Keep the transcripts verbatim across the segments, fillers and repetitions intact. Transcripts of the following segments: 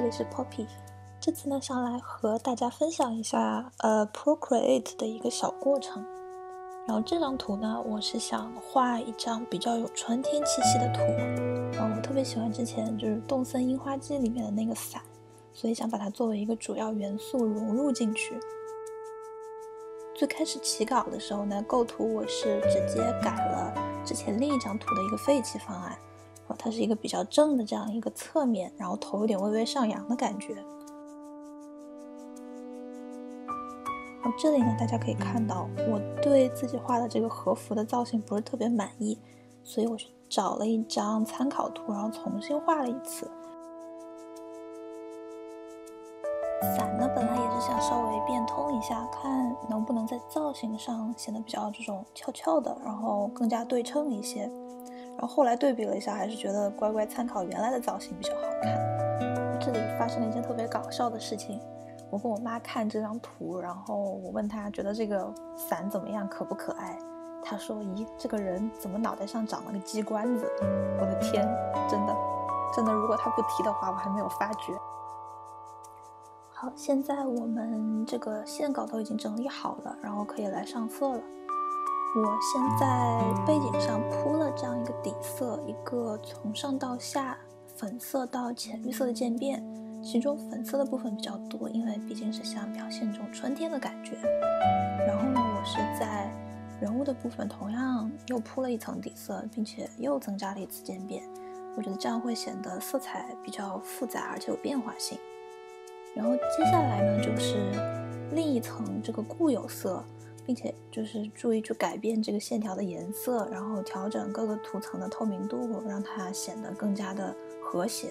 里是 Poppy， 这次呢想来和大家分享一下呃 Procreate 的一个小过程。然后这张图呢，我是想画一张比较有春天气息的图。然后我特别喜欢之前就是动森樱花季里面的那个伞，所以想把它作为一个主要元素融入进去。最开始起稿的时候呢，构图我是直接改了之前另一张图的一个废弃方案。它是一个比较正的这样一个侧面，然后头有点微微上扬的感觉。然后这里呢，大家可以看到我对自己画的这个和服的造型不是特别满意，所以我去找了一张参考图，然后重新画了一次。伞呢，本来也是想稍微变通一下，看能不能在造型上显得比较这种翘翘的，然后更加对称一些。然后后来对比了一下，还是觉得乖乖参考原来的造型比较好看。这里发生了一件特别搞笑的事情，我跟我妈看这张图，然后我问她觉得这个伞怎么样，可不可爱？她说：“咦，这个人怎么脑袋上长了个鸡冠子？”我的天，真的，真的，如果她不提的话，我还没有发觉。好，现在我们这个线稿都已经整理好了，然后可以来上色了。我现在背景上铺了这样一个底色，一个从上到下粉色到浅绿色的渐变，其中粉色的部分比较多，因为毕竟是想表现这种春天的感觉。然后呢，我是在人物的部分同样又铺了一层底色，并且又增加了一次渐变，我觉得这样会显得色彩比较复杂而且有变化性。然后接下来呢，就是另一层这个固有色，并且就是注意去改变这个线条的颜色，然后调整各个图层的透明度，让它显得更加的和谐。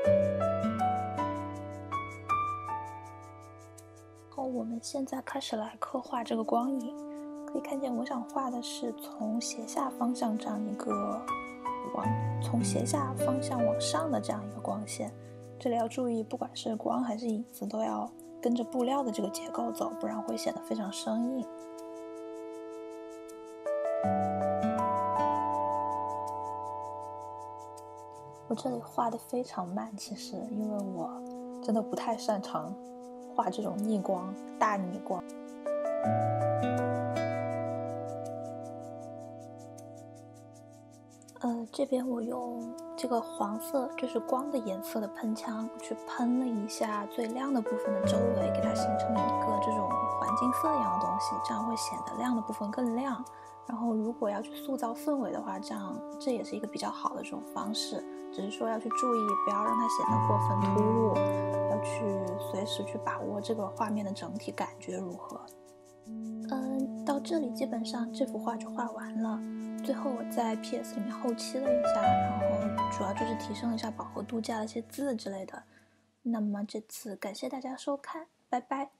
好，我们现在开始来刻画这个光影。可以看见我想画的是从斜下方向这样一个往从斜下方向往上的这样一个光线。这里要注意，不管是光还是影子都要跟着布料的这个结构走，不然会显得非常生硬。我这里画的非常慢，其实因为我真的不太擅长画这种逆光、大逆光。呃，这边我用这个黄色，就是光的颜色的喷枪去喷了一下最亮的部分的周围，给它形成一个这种环境色一样的东西，这样会显得亮的部分更亮。然后如果要去塑造氛围的话，这样这也是一个比较好的这种方式，只是说要去注意不要让它显得过分突兀，要去随时去把握这个画面的整体感觉如何。嗯，到这里基本上这幅画就画完了。最后我在 P S 里面后期了一下，然后主要就是提升一下饱和度，加了一些字之类的。那么这次感谢大家收看，拜拜。